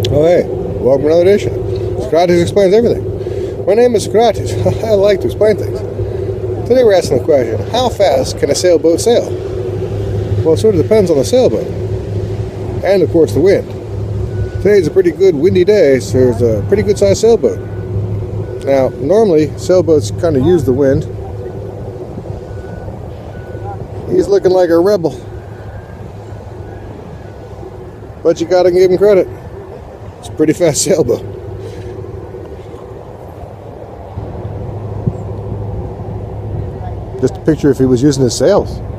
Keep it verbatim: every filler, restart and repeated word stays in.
Oh hey, welcome to another edition. Socrates Explains Everything. My name is Socrates. I like to explain things. Today we're asking the question, how fast can a sailboat sail? Well, it sort of depends on the sailboat. And of course the wind. Today's a pretty good windy day, so there's a pretty good sized sailboat. Now, normally sailboats kind of use the wind. He's looking like a rebel. But you gotta give him credit. It's a pretty fast sailboat. Just a picture if he was using his sails.